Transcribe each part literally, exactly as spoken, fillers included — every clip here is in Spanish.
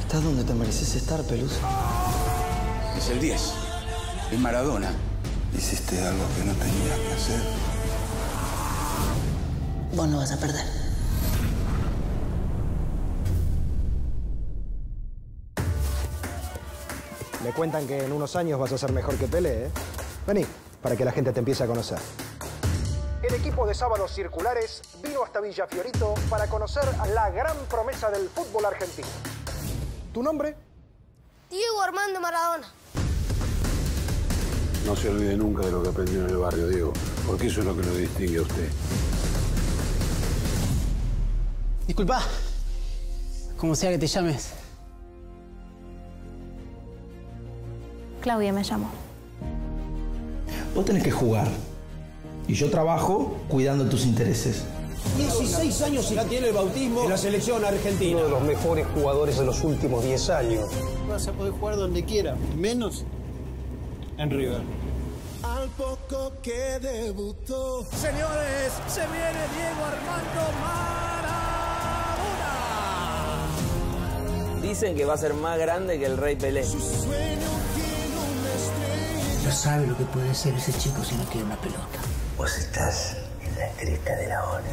Estás donde te mereces estar, Pelusa. Es el diez. Es Maradona. Hiciste algo que no tenías que hacer. Vos no vas a perder. Me cuentan que en unos años vas a ser mejor que Pelé, ¿eh? Vení, para que la gente te empiece a conocer. El equipo de Sábados Circulares vino hasta Villa Fiorito para conocer a la gran promesa del fútbol argentino. ¿Tu nombre? Diego Armando Maradona. No se olvide nunca de lo que aprendió en el barrio, Diego, porque eso es lo que lo distingue a usted. Disculpa, como sea que te llames. Claudia me llamo. Vos tenés que jugar. Y yo trabajo cuidando tus intereses. dieciséis años y ya tiene el bautismo en la selección argentina. Uno de los mejores jugadores de los últimos diez años. Vas a poder jugar donde quiera, menos en River. Al poco que debutó. Señores, se viene Diego Armando Maradona. Dicen que va a ser más grande que el Rey Pelé. Su sueño tiene una estrella. No sabe lo que puede ser ese chico si no quiere una pelota. Vos estás en la cresta de la ola.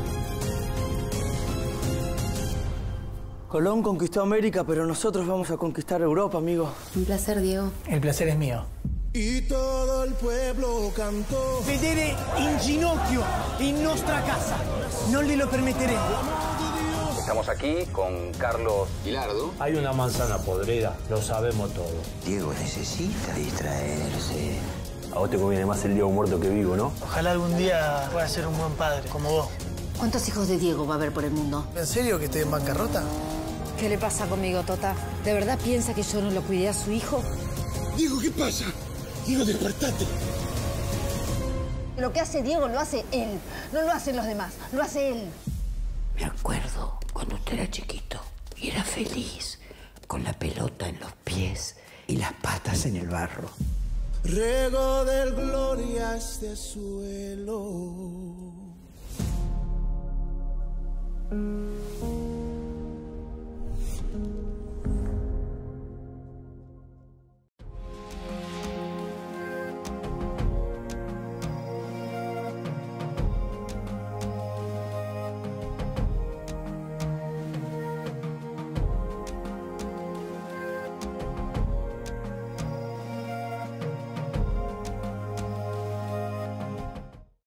Colón conquistó América, pero nosotros vamos a conquistar Europa, amigo. Un placer, Diego. El placer es mío. Y todo el pueblo cantó. Vedere in ginocchio in nostra casa. No le lo permitiré. Estamos aquí con Carlos Gilardo. Hay una manzana podrida, lo sabemos todo. Diego necesita distraerse. A vos te conviene más el Diego muerto que vivo, ¿no? Ojalá algún día pueda ser un buen padre, como vos. ¿Cuántos hijos de Diego va a haber por el mundo? ¿En serio que estoy en bancarrota? ¿Qué le pasa conmigo, Tota? ¿De verdad piensa que yo no lo cuidé a su hijo? Diego, ¿qué pasa? Diego, despertate. Lo que hace Diego lo hace él. No lo hacen los demás, lo hace él. Me acuerdo cuando usted era chiquito y era feliz, con la pelota en los pies y las patas en el barro. Rego del gloria este suelo.